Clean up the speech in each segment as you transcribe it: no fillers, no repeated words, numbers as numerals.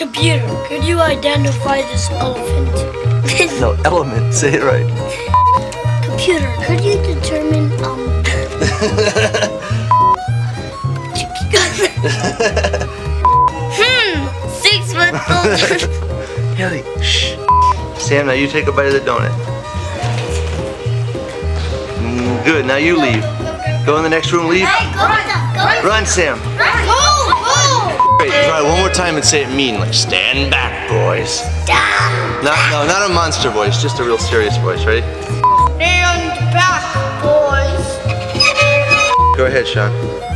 Computer, could you identify this elephant? No, element. Say it right. Computer, could you determine, 6 foot old. Haley, shh. Sam, now you take a bite of the donut. Good, now you leave. Go in the next room, leave. Run, Sam. Wait, try it one more time and say it mean, like stand back, boys. Not a monster voice, just a real serious voice. Ready? Stand back, boys. Go ahead, Sean.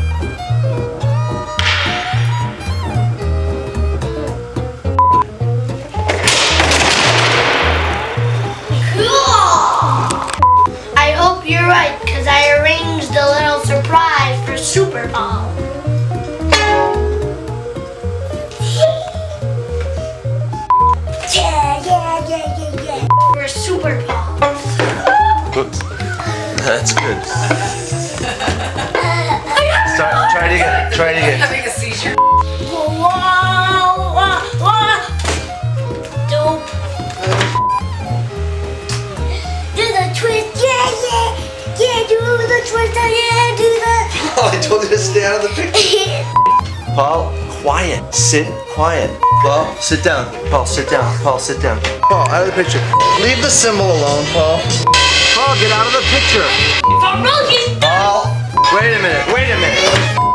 I hope you're right, because I arranged a little surprise for Super Paul. Yeah. For Super Paul. Whoops. That's good. Try it again. Try it again. Having a seizure. Dope. Do the twist, yeah, do the twist, yeah, do the. Oh, I told you to stay out of the picture. Paul, quiet. Sit quiet. Paul, sit down. Paul, sit down. Paul, sit down. Paul, out of the picture. Leave the symbol alone, Paul. Paul, get out of the picture. Paul, wait a minute. Wait a minute.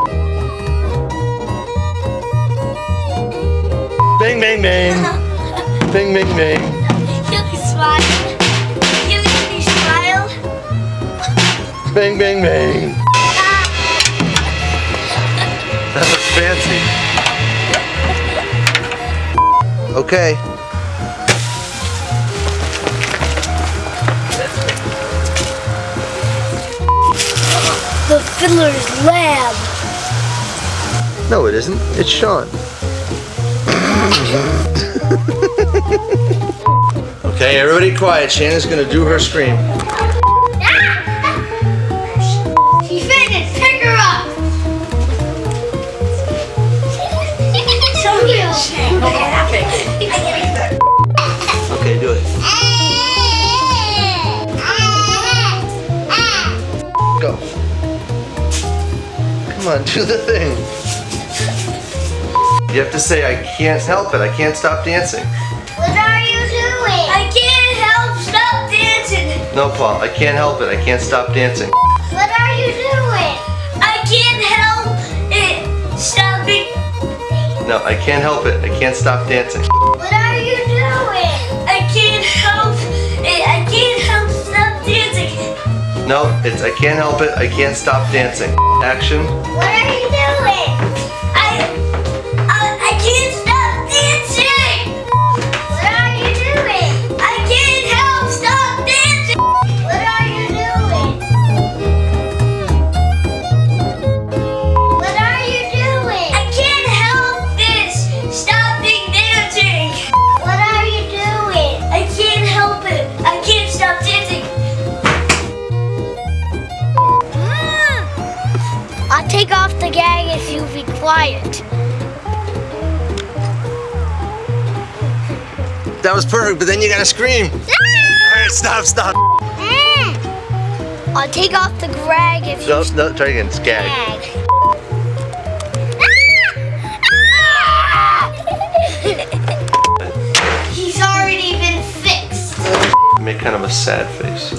Bang, bang, bang. Bang, bang, bang. Can you smile? Can you smile? Bang, bang, bang. That was fancy. Okay. The Fiddler's Lab. No, it isn't. It's Sean. Okay, everybody quiet. Shannon's gonna do her scream. She fainted. Pick her up. So real. Okay, do it. Go. Come on, do the thing. You have to say, I can't help it. I can't stop dancing. What are you doing? I can't help stop dancing. No, Paul, I can't help it. I can't stop dancing. What are you doing? I can't help it. Stop it. No, I can't help it. I can't stop dancing. What are you doing? I can't help it. I can't help stop dancing. No, it's I can't help it. I can't stop dancing. Action. What are you doing? I can't stop dancing. What are you doing? I can't help stop dancing. What are you doing? What are you doing? I can't help this. Stopping dancing. What are you doing? I can't help it. I can't stop dancing. I'll take off the gag if you be quiet. That was perfect, but then you gotta scream. Alright, stop. I'll take off the gag if you No, try again. It's gag. He's already been fixed. Make kind of a sad face.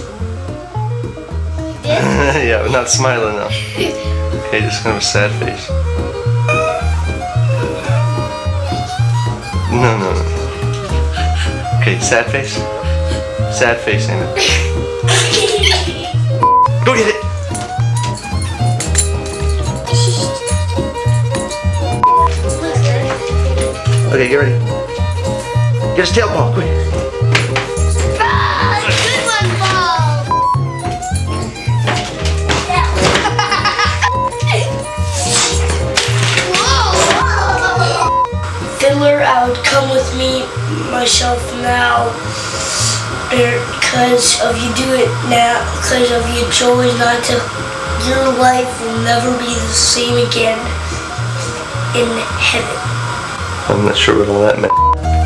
Yeah, but not smiling enough. Okay, just kind of a sad face. No. Okay, sad face. Sad face, Amy. Go get it. Okay, get ready. Get his tail ball, quick. Good one, Paul. Fiddler, I would come with me myself now, because of you do it now, because of you chose not to. Your life will never be the same again in heaven. I'm not sure what all that meant.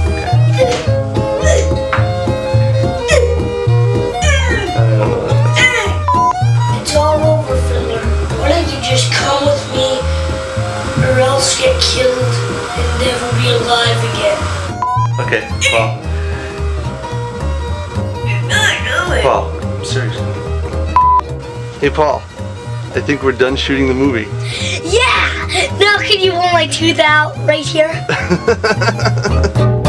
It's all over for me. Why don't you just come with me, or else get killed and never be alive again? Okay, Paul. You're not doing it. Paul, I'm serious. Hey, Paul. I think we're done shooting the movie. Yeah! Now can you pull my tooth out right here?